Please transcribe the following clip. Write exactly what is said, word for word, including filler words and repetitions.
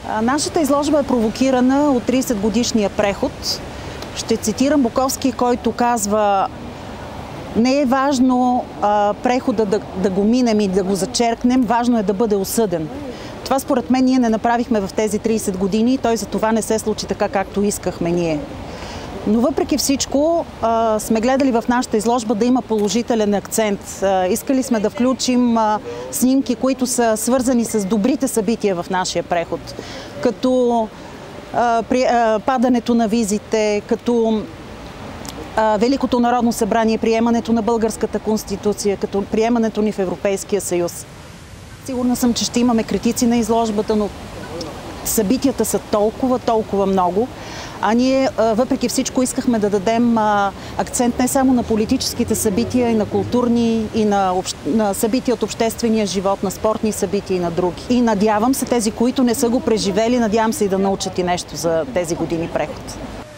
Нашата изложба е провокирана от тридесет годишния преход. Ще цитирам Буковски, който казва: не е важно а, прехода да, да го минем и да го зачеркнем, важно е да бъде осъден. Това според мен ние не направихме в тези тридесет години и той за това не се случи така, както искахме ние. Но въпреки всичко а, сме гледали в нашата изложба да има положителен акцент. А, искали сме да включим а, снимки, които са свързани с добрите събития в нашия преход. Като а, при, а, падането на визите, като а, Великото народно събрание, приемането на българската конституция, като приемането ни в Европейския съюз. Сигурна съм, че ще имаме критици на изложбата, но събитията са толкова, толкова много. А ние, въпреки всичко, искахме да дадем акцент не само на политическите събития, и на културни, и на, общ... на събития от обществения живот, на спортни събития и на други. И надявам се, тези, които не са го преживели, надявам се и да научат и нещо за тези години преход.